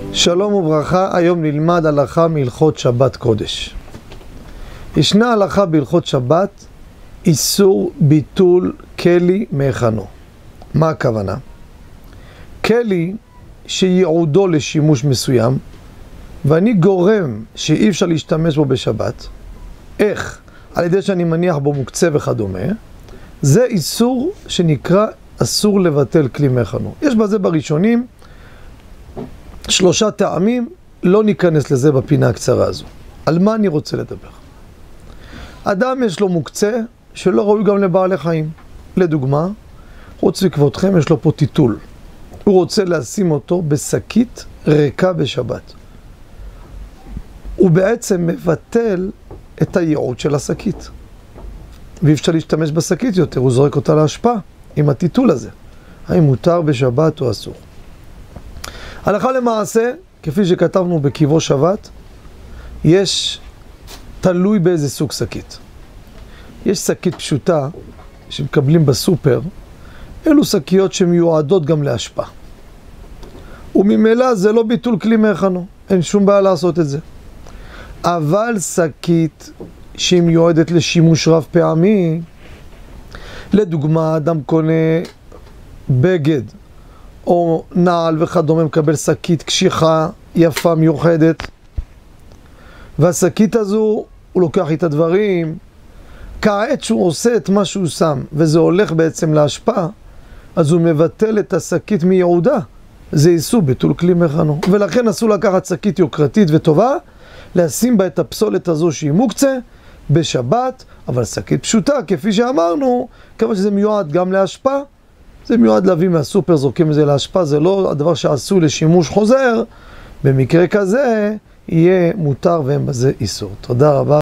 שלום וברכה, היום נלמד הלכה מהלכות שבת קודש. ישנה הלכה בהלכות שבת, איסור ביטול כלי מהיכנו. מה הכוונה? כלי שייעודו לשימוש מסוים, ואני גורם שאי אפשר להשתמש בו בשבת, איך? על ידי שאני מניח בו מוקצה וכדומה, זה איסור שנקרא אסור לבטל כלי מהיכנו. יש בזה בראשונים 3 טעמים, לא ניכנס לזה בפינה הקצרה הזו. על מה אני רוצה לדבר? אדם יש לו מוקצה שלא ראוי גם לבעלי חיים. לדוגמה, חוץ מכבודכם יש לו פה טיטול. הוא רוצה לשים אותו בשקית ריקה בשבת. הוא בעצם מבטל את הייעוד של השקית. ואי אפשר להשתמש בשקית יותר, הוא זורק אותה להשפעה עם הטיטול הזה. האם מותר בשבת או אסור? הלכה למעשה, כפי שכתבנו בקיבו שבת, יש תלוי באיזה סוג שקית. יש שקית פשוטה שמקבלים בסופר, אלו שקיות שמיועדות גם להשפעה. וממילא זה לא ביטול כלי מהיכנו, אין שום בעיה לעשות את זה. אבל שקית שהיא מיועדת לשימוש רב פעמי, לדוגמה, אדם קונה בגד או נעל וכדומה, מקבל שקית קשיחה יפה מיוחדת, והשקית הזו הוא לוקח את הדברים, כעת שהוא עושה את מה שהוא שם וזה הולך בעצם להשפעה, אז הוא מבטל את השקית מייעודה. זה איסור ביטול כלי מהיכנו, ולכן אסור לקחת שקית יוקרתית וטובה, לשים בה את הפסולת הזו שהיא מוקצה בשבת, אבל שקית פשוטה כפי שאמרנו, כמה שזה מיועד גם להשפעה, זה מיועד להביא מהסופר, זורקים את זה להשפעה, זה לא הדבר שעשוי לשימוש חוזר, במקרה כזה יהיה מותר ואין בזה איסור. תודה רבה.